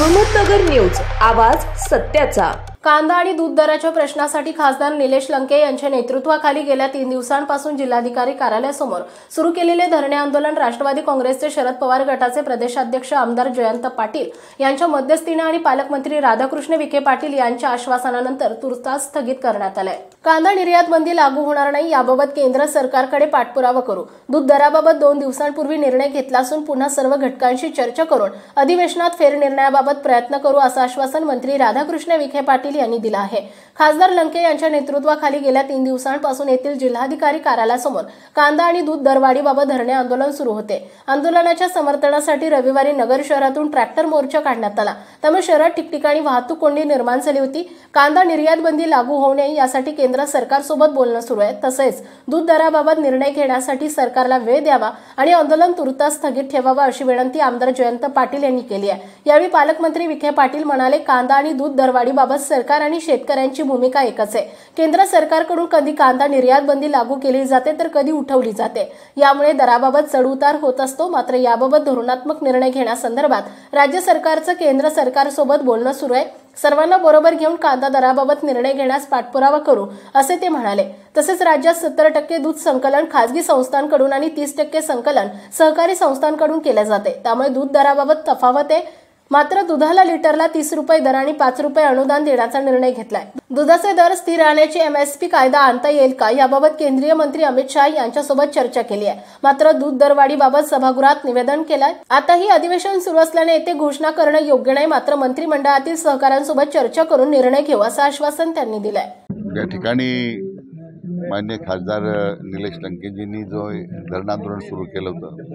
Ahmednagar news, आवाज सत्याचा। कांदा आणि दूध दराच्या प्रश्नासाठी खासदार निलेश लंके यांच्या नेतृत्वाखाली गेल्या 3 दिवसांपासून जिल्हाधिकारी कार्यालयासमोर सुरू केलेले धरणे आंदोलन राष्ट्रवादी काँग्रेसचे शरद पवार गटाचे प्रदेशाध्यक्ष आमदार जयंत पाटील यांच्या मध्यस्थीने आणि पालकमंत्री राधाकृष्ण विखे पाटील यांच्या आश्वासनानंतर तुर्तास स्थगित करण्यात आले। कांदा निर्यात बंदी लागू होणार नाही याबाबत केंद्र सरकारकडे पाठपुरावा करू। दूध दराबाबत 2 दिवसांपूर्वी निर्णय घेतला असून पुन्हा सर्व घटकांशी चर्चा करून अधिवेशनात फेरनिर्णयाबाबत प्रयत्न करू असं आश्वासन मंत्री राधाकृष्ण विखे पाटील यांनी दिला आहे। खासदार लंके यांच्या नेतृत्वाखाली गेल्या 3 दिवसांपासून येथील जिल्हाधिकारी कार्यालयासमोर कांदा आणि दूध दरवाढीबाबत धरणे आंदोलन सुरू होते। आंदोलनाच्या समर्थनासाठी रविवारी नगर शहरातून ट्रॅक्टर मोर्चा काढण्यात आला। त्यामुळे शहरात ठिकठिकाणी वाहतूक कोंडी निर्माण झाली होती। कांदा निर्यात बंदी लागू होऊ नये यासाठी केंद्र सरकारसोबत बोलणं सुरू आहे। तसेच दूध दराबाबत निर्णय घेण्यासाठी सरकारला वेळ द्यावा आणि आंदोलन तुर्तास स्थगित ठेवावा अशी विनंती आमदार जयंत पाटील यांनी केली आहे। यावेळी पालकमंत्री विखे पाटील म्हणाले, कांदा आणि दूध दरवाढीबाबत सरकार आणि शेतकऱ्यांची भूमिका एकच आहे। केंद्र सरकारकडून कधी कांदा निर्यात बंदी लागू केली जाते तर कधी उठवली जाते। यामुळे दराबाबत चढउतार होत असतो। मात्र याबाबत धोरणात्मक निर्णय घेण्यासंदर्भात राज्य सरकारचं केंद्र सरकारसोबत बोलणं सुरू आहे। सर्वांना बरोबर घेऊन कांदा दराबाबत निर्णय घेण्यास पाठपुरावा करू असे ते म्हणाले। तसेच राज्यात 70% दूध संकलन खासगी संस्थांकडून आणि 30% संकलन सहकारी संस्थांकडून केले जाते। त्यामुळे दूध दराबाबत तफावत आहे। मात्र दुधाला लिटरला 30 रुपये दर आणि 5 रुपये अनुदान देण्याचा निर्णय घेतलाय। दुधाचे दर स्थिर राहण्याची MSP कायदा आणता येईल का याबाबत केंद्रीय मंत्री अमित शाह यांच्यासोबत चर्चा केली आहे। मात्र दूध दरवाढीबाबत सभागृहात निवेदन केलंय। आताही अधिवेशन सुरू असल्याने येथे घोषणा करणं योग्य नाही। मात्र मंत्रिमंडळातील सहकाऱ्यांसोबत चर्चा करून निर्णय घेऊ असं आश्वासन त्यांनी दिलंय। या ठिकाणी माननीय खासदार निलेश लंकेजींनी जो धरण आंदोलन सुरू केलं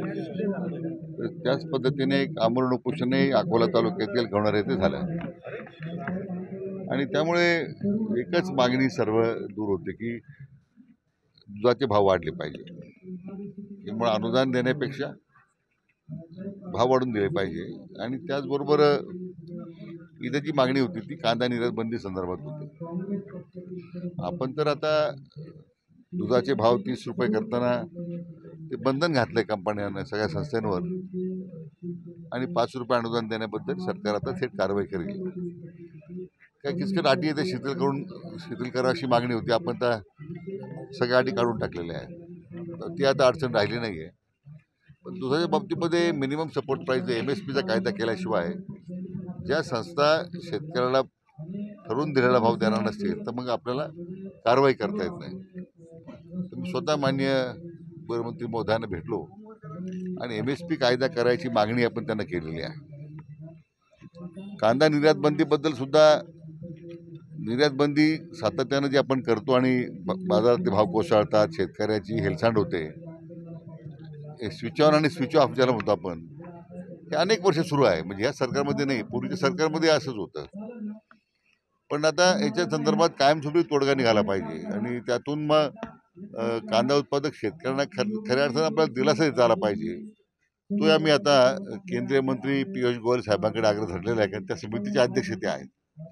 होतं त्याच पद्धतीने एक आमरण उपोषणही अकोला तालुक्यातील गवणार येथे झालं आणि त्यामुळे एकच मागणी सर्व दूर होते की दुधाचे भाव वाढले पाहिजे। त्यामुळे अनुदान देण्यापेक्षा भाव वाढून दिले पाहिजे आणि त्याचबरोबर इथं जी मागणी होती ती कांदा निर्यात बंदी संदर्भात होती। आपण तर आता दुधाचे भाव 30 रुपये करताना ते बंधन घातले कंपन्यांना सगळ्या संस्थांवर आणि 5 रुपये अनुदान देण्याबद्दल सरकार आता थेट कारवाई करेल। काही किचकट अटी ते शिथिल करा अशी मागणी होती। आपण त्या सगळ्या अटी काढून टाकलेल्या आहेत, ती आता अडचण राहिली नाही आहे। पण दुधाच्या बाबतीमध्ये मिनिमम सपोर्ट प्राईस MSPचा कायदा केल्याशिवाय ज्या संस्था शेतकऱ्याला ठरवून दिलेला भाव देणार नसतील तर मग आपल्याला कारवाई करता येत नाही। तर मी स्वतः माननीय गृहमंत्री महोदयांना भेटलो आणि MSP कायदा करायची मागणी आपण त्यांना केलेली आहे। कांदा निर्यात बंदीबद्दल सुद्धा निर्यात बंदी सातत्यानं जी आपण करतो आणि बाजारातले भाव कोसळतात, शेतकऱ्याची हेळसांड होते, स्विच ऑन आणि स्विच ऑफ ज्याला म्हणतो आपण, हे अनेक वर्ष सुरू आहे। म्हणजे ह्या सरकारमध्ये नाही, पूर्वीच्या सरकारमध्ये असंच होतं। पण आता याच्या संदर्भात कायमस्वरूपी तोडगा निघाला पाहिजे आणि त्यातून मग कांदा उत्पादक शेतकऱ्यांना खऱ्या अर्थानं आपल्याला दिलासा देता आला पाहिजे। तो आम्ही आता केंद्रीय मंत्री पियुष गोयल साहेबांकडे आग्रह धरलेला आहे कारण त्या समितीचे अध्यक्ष ते आहेत।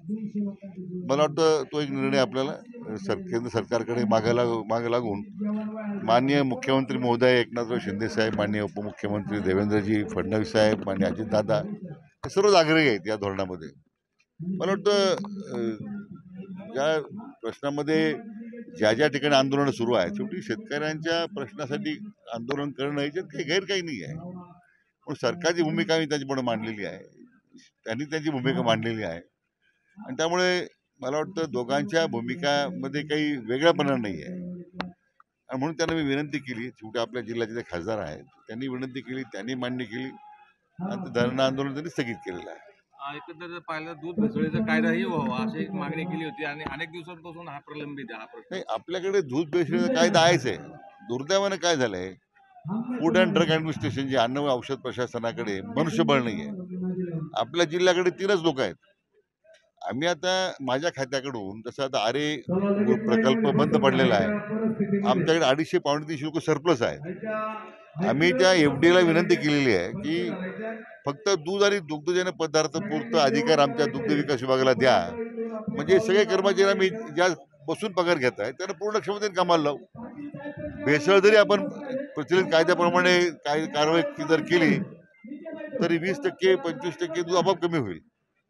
मला वाटतं तो एक निर्णय आपल्याला केंद्र सरकारकडे मागे लागून माननीय मुख्यमंत्री महोदय एकनाथराव शिंदे साहेब, माननीय उपमुख्यमंत्री देवेंद्रजी फडणवीस साहेब, माननीय अजितदादा हे सर्वच आग्रही आहेत या धोरणामध्ये। मला वाटतं या प्रश्नामध्ये ज्या ठिकाणी आंदोलन सुरू आहे शेवटी शेतकऱ्यांच्या प्रश्नासाठी आंदोलन करणं याच्यात काही गैर काही नाही आहे। पण सरकारची भूमिका मी त्यांच्यापुढे मांडलेली आहे, त्यांनी त्यांची भूमिका मांडलेली आहे आणि त्यामुळे मला वाटतं दोघांच्या भूमिकामध्ये काही वेगळापणा नाही आहे आणि म्हणून त्यांना मी विनंती केली। शेवटी आपल्या जिल्ह्याचे जे खासदार आहेत त्यांनी विनंती केली, त्यांनी मान्य केली आणि धरण आंदोलन त्यांनी स्थगित केलेलं आहे। एकंदर पाहिलं दूध भेसळीचा कायदाही व्हावा अशी एक मागणी केली होती आणि अनेक दिवसांपासून हा प्रलंबित आहे। हा प्रश्न नाही, आपल्याकडे दूध भेसळीचा कायदा आहेच आहे। दुर्दैवानं काय झालंय, फूड अँड ड्रग ॲडमिनिस्ट्रेशन जे अन्न व औषध प्रशासनाकडे मनुष्यबळ नाही आहे। आपल्या जिल्ह्याकडे 3च लोक आहेत। आम्ही आता माझ्या खात्याकडून जसं आता आरे प्रकल्प बंद पडलेला आहे, आमच्याकडे 250-300 लोक सरप्लस आहेत। आम्ही त्या FDAला विनंती केलेली आहे की फक्त दूध आणि दुग्धजन्य पदार्थ पुरतं अधिकार आमच्या दुग्ध विकास विभागाला द्या, म्हणजे सगळे कर्मचारी आम्ही ज्या बसून पगार घेत आहे त्यांना पूर्ण क्षमतेने कामाला लावू। भेसळ जरी आपण प्रचलित कायद्याप्रमाणे कारवाई जर केली तरी 20% 25% दूध आपोआप कमी होईल।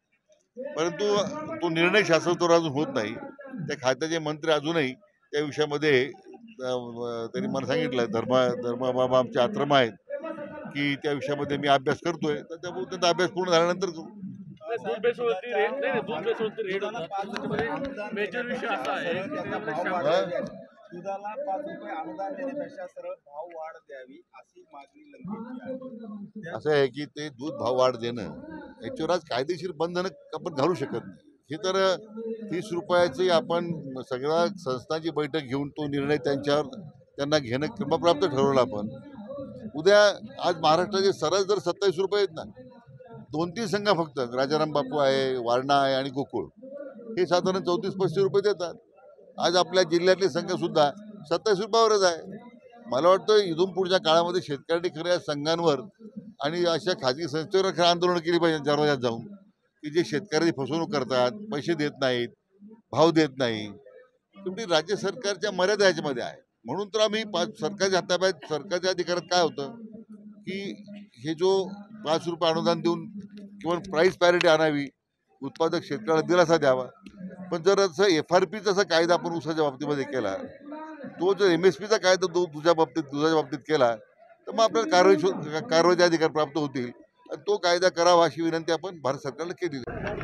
परंतु तो निर्णय शासनावर अजून होत नाही. त्या खात्याचे मंत्री अजूनही त्या विषयामध्ये त्यांनी मला सांगितलं धर्माबाबा आमचे आश्रम आहेत की त्या विषयामध्ये मी अभ्यास करतोय, तर त्यामुळे त्यांचा अभ्यास पूर्ण झाल्यानंतर करू. दूध बेसवरती रेट नाही, दूध बेसवरती रेट होता. त्याच्यामध्ये मेजर विषय असा आहे की त्याच्यामध्ये दुधाला 5 रुपये अनुदान देण्यापेक्षा सरळ भाव वाढ द्यावी अशी मागणी लंकेची आहे. असं आहे की ते दूध भाव वाढ देणं याच्यावर आज कायदेशीर बंधनं आपण घालू शकत नाही. हे तर 30 रुपयाची आपण सगळ्या संस्थांची बैठक घेऊन तो निर्णय त्यांना घेणं क्रमप्राप्त ठरवलं आपण. उद्या आज महाराष्ट्राचे सरस जर 27 रुपये आहेत ना, 2-3 संघ फक्त राजाराम बापू आहे, वारणा आहे आणि गोकुळ हे साधारण 34-35 रुपये देतात. आज आपल्या जिल्ह्यातले संघसुद्धा 27 रुपयावरच आहे. मला वाटतं इथून पुढच्या काळामध्ये शेतकऱ्यांनी खऱ्या संघांवर आणि अशा खाजगी संस्थेवर खरं आंदोलन केली पाहिजे दरवाजात जाऊन, की जे शेतकऱ्यांची फसवणूक करतात, पैसे देत नाहीत, भाव देत नाही. शेवटी राज्य सरकारच्या मर्यादा याच्यामध्ये आहे. म्हणून तर आम्ही सरकारच्या हाताबाहेर सरकारच्या अधिकारात काय होतं की हे जो 5 रुपये अनुदान देऊन किंवा प्राईस पॅरिटी आणावी, उत्पादक शेतकऱ्याला दिलासा द्यावा. पण जर असं FRP चा कायदा आपण ऊसाच्या बाबतीमध्ये केला, तो जर MSP चा कायदा दुधाच्या बाबतीत केला, तर मग आपल्याला कारवाईचे अधिकार प्राप्त होतील. आणि तो कायदा करावा अशी विनंती आपण भारत सरकारला केली.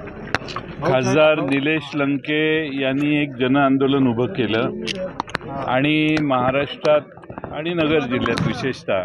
खासदार निलेश लंके यांनी एक जन आंदोलन उभं केलं आणि महाराष्ट्रात आणि नगर जिल्ह्यात विशेषतः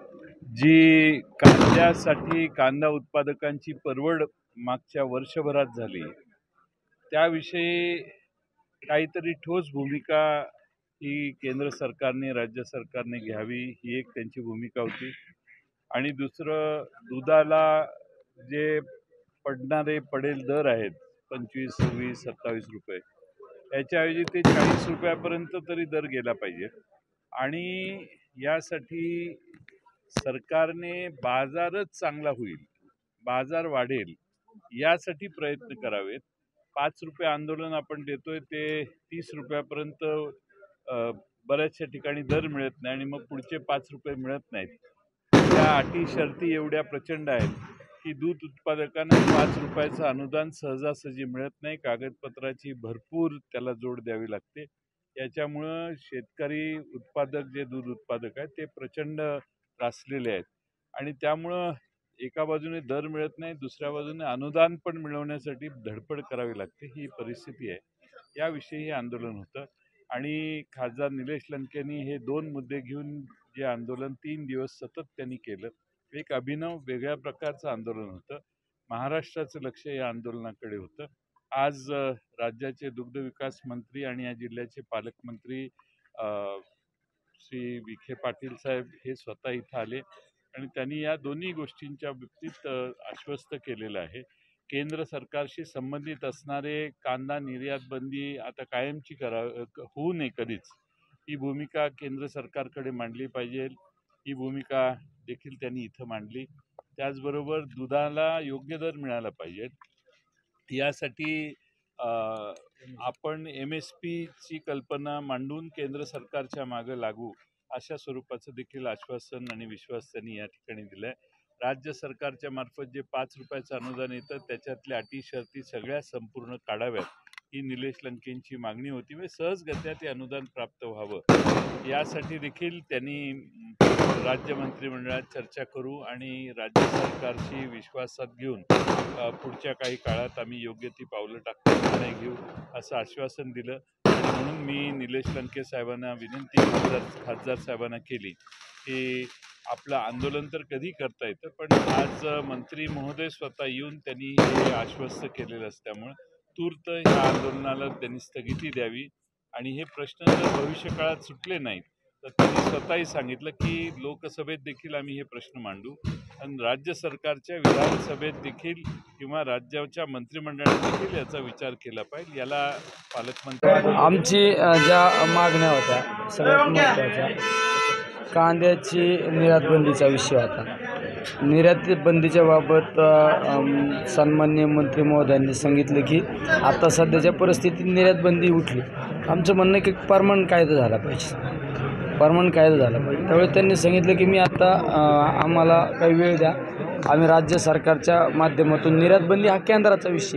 जी कांद्यासाठी कांदा उत्पादकांची परवड मागच्या वर्षभरात झाली त्याविषयी काहीतरी ठोस भूमिका ही केंद्र सरकारने राज्य सरकारने घ्यावी, ही एक त्यांची भूमिका होती. आणि दुसरं, दुधाला जे पडेल दर आहेत 25, 26, 27 रुपये, याच्याऐवजी ते 40 रुपयापर्यंत तरी दर गेला पाहिजे. आणि यासाठी सरकारने बाजारच चांगला होईल, बाजार वाढेल यासाठी प्रयत्न करावेत. 5 रुपये आंदोलन आपण देतोय ते 30 रुपयापर्यंत बऱ्याचशा ठिकाणी दर मिळत नाही आणि मग पुढचे 5 रुपये मिळत नाहीत. त्या अटी शर्ती एवढ्या प्रचंड आहेत की दूध उत्पादकांना 5 रुपयाचं अनुदान सहजासहजी मिळत नाही. कागदपत्राची भरपूर त्याला जोड द्यावी लागते. याच्यामुळं शेतकरी उत्पादक जे दूध उत्पादक आहेत ते प्रचंड त्रासलेले आहेत. आणि त्यामुळं एका बाजूने दर मिळत नाही, दुसऱ्या बाजूने अनुदान पण मिळवण्यासाठी धडपड करावी लागते. ही परिस्थिती आहे. याविषयी हे आंदोलन होतं आणि खासदार निलेश लंकेंनी हे 2 मुद्दे घेऊन जे आंदोलन 3 दिवस सतत त्यांनी केलं, एक अभिनव वेगळ्या प्रकारचं आंदोलन होतं. महाराष्ट्राचं लक्ष या आंदोलनाकडे होतं. आज राज्याचे दुग्धविकास मंत्री आणि या जिल्ह्याचे पालकमंत्री श्री विखे पाटील साहेब हे स्वतः इथं आले आणि त्यांनी या दोन्ही गोष्टींच्या बाबतीत आश्वस्त केलेलं आहे. केंद्र सरकारशी संबंधित असणारे कांदा निर्यात बंदी आता कायमची होऊ नये कधीच, ही भूमिका केंद्र सरकारकडे मांडली पाहिजे. ही भूमिका देखील त्यांनी इथं मांडली. त्याचबरोबर दुधाला योग्य दर मिळाला पाहिजे. यासाठी आपण MSPची कल्पना मांडून केंद्र सरकारच्या मागे लागू अशा स्वरूपाचं देखील आश्वासन आणि विश्वास त्यांनी या ठिकाणी दिला आहे. राज्य सरकारच्या मार्फत जे 5 रुपयाचं अनुदान येतं त्याच्यातल्या अटी शर्ती सगळ्या संपूर्ण काढाव्यात, ही निलेश लंकेंची मागणी होती. म्हणजे सहजगत्या ते अनुदान प्राप्त व्हावं यासाठी देखील त्यांनी राज्य मंत्रिमंडळात चर्चा करू आणि राज्य सरकारशी विश्वासात घेऊन पुढच्या काही काळात आम्ही योग्य ती पावलं टाकण्याचा निर्णय घेऊ असं आश्वासन दिलं. म्हणून मी निलेश लंके साहेबांना विनंती खासदार साहेबांना केली की आपलं आंदोलन तर कधी करता येतं, पण आज मंत्री महोदय स्वतः येऊन त्यांनी हे आश्वस्त केलेलं असल्यामुळं तूर्त ह्या आंदोलनाला त्यांनी स्थगिती द्यावी. आणि हे प्रश्न जर भविष्यकाळात सुटले नाहीत तर त्यांनी स्वतःही सांगितलं की लोकसभेत देखील आम्ही हे प्रश्न मांडू आणि राज्य सरकारच्या विधानसभेत देखील किंवा राज्याच्या मंत्रिमंडळाने देखील याचा विचार केला पाहिजे. याला पालकमंत्री आमची ज्या मागण्या होत्या सगळ्यात महत्त्वाच्या कांद्याची निर्यात बंदीचा विषय होता. निर्यात बंदीच्या बाबत सन्माननीय मंत्री महोदयांनी सांगितलं की आता सध्याच्या परिस्थितीत निर्यात बंदी उठली. आमचं म्हणणं की परमनंट कायदा झाला पाहिजे, परमनंट कायदा झाला पाहिजे. त्यावेळी त्यांनी सांगितलं की मी आता आम्हाला काही वेळ द्या, आम्ही राज्य सरकारच्या माध्यमातून निर्यात बंदी हा केंद्राचा विषय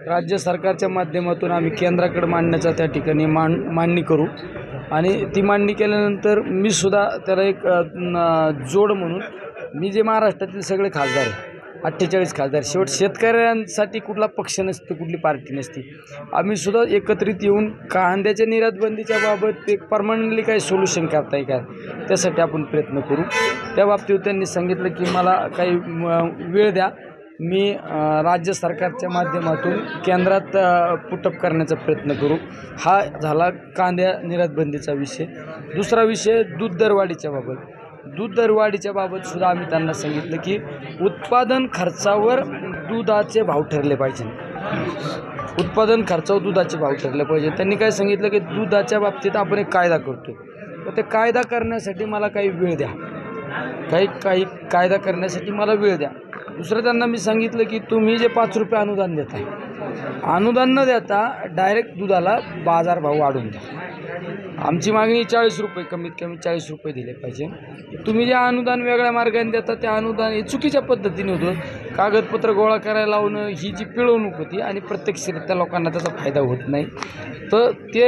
राज्य सरकारच्या माध्यमातून आम्ही केंद्राकडे मांडण्याचा त्या ठिकाणी मांडणी करू आणि ती मांडणी केल्यानंतर मी सुद्धा त्याला एक जोड म्हणून मी जे महाराष्ट्रातील सगळे खासदार आहे 48 खासदार, शेवट शेतकऱ्यांसाठी कुठला पक्ष नसतो, कुठली पार्टी नसती, आम्ही सुद्धा एकत्रित येऊन कांद्याच्या निर्यात बंदीच्या बाबत एक परमनंटली काही सोल्युशन करता येईल का त्यासाठी आपण प्रयत्न करू. त्या बाबतीत त्यांनी सांगितलं की मला काही वेळ द्या, मी राज्य सरकारच्या माध्यमातून केंद्रात पुटअप करण्याचा प्रयत्न करू. हा झाला कांद्या निर्यात बंदीचा विषय. दुसरा विषय दूध दरवाढीच्या बाबत. दूध दरवाढीच्या बाबत सुद्धा आम्ही त्यांना सांगितलं की उत्पादन खर्चावर दुधाचे भाव ठरले पाहिजे. उत्पादन खर्चावर दुधाचे भाव ठरले पाहिजे. त्यांनी काय सांगितलं की दुधाच्या बाबतीत आपण एक कायदा करतो, तर ते कायदा करण्यासाठी मला काही वेळ द्या, काही कायदा करण्यासाठी मला वेळ द्या. दुसरं त्यांना मी सांगितलं की तुम्ही जे 5 रुपये अनुदान देताय, अनुदान न देता डायरेक्ट दुधाला बाजारभाव वाढवून द्या. आमची मागणी 40 रुपये, कमीत कमी 40 रुपये दिले पाहिजे. तुम्ही जे अनुदान वेगळ्या मार्गाने देता ते अनुदान हे चुकीच्या पद्धतीने होतं. कागदपत्र गोळा करायला लावणं ही जी पिळवणूक होती आणि प्रत्यक्षरित्या लोकांना त्याचा फायदा होत नाही. तर ते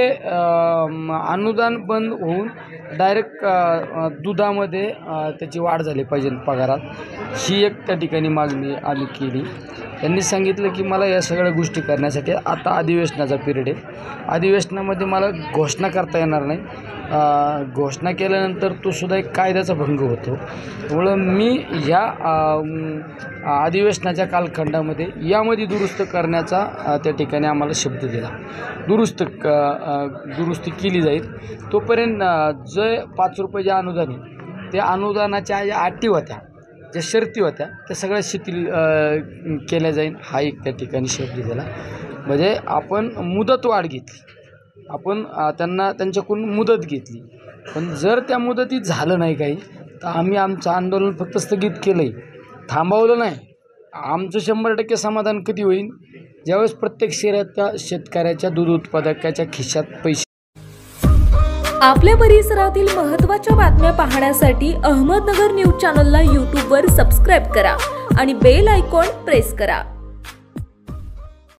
अनुदान बंद होऊन डायरेक्ट दुधामध्ये त्याची वाढ झाली पाहिजे पगारात, ही एक त्या ठिकाणी मागणी आम्ही केली. त्यांनी सांगितलं की मला या सगळ्या गोष्टी करण्यासाठी आता अधिवेशनाचा पिरियड आहे, अधिवेशनामध्ये मला घोषणा करता येणार नाही. घोषणा केल्यानंतर तो सुद्धा एक कायद्याचा भंग होतो. त्यामुळं मी ह्या अधिवेशनाच्या कालखंडामध्ये यामध्ये दुरुस्त करण्याचा त्या ठिकाणी आम्हाला शब्द दिला. दुरुस्ती केली जाईल. तोपर्यंत जे 5 रुपये जे अनुदान आहे त्या अनुदानाच्या ज्या अटी होत्या, ज्या शर्ती होत्या त्या सगळ्या शिथिल केल्या जाईल, हा एक त्या ठिकाणी शब्द दिला. म्हणजे आपण मुदतवाढ घेतली, आपण त्यांच्याकडून मुदत घेतली, पण जर त्या मुदतीत झालं नाही काही तर आम्ही आमचं आंदोलन फक्त स्थगित केलं आहे, थांबवलं नाही. आमचं 100% समाधान कधी होईल, ज्यावेळेस प्रत्येक शेतकऱ्याच्या दूध उत्पादकाच्या खिशात पैसे. आपल्या परिसरातील महत्त्वाच्या बातम्या पाहण्यासाठी अहमदनगर न्यूज चॅनलला यूट्यूबवर सबस्क्राईब करा आणि बेल आयकॉन प्रेस करा.